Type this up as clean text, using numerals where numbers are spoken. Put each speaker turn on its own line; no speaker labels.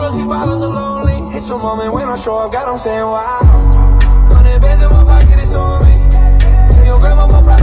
bottles, these bottles are lonely. It's a moment when I show up, God, I'm saying wow. 100 bands in my pocket, it's on me. Your grandma, my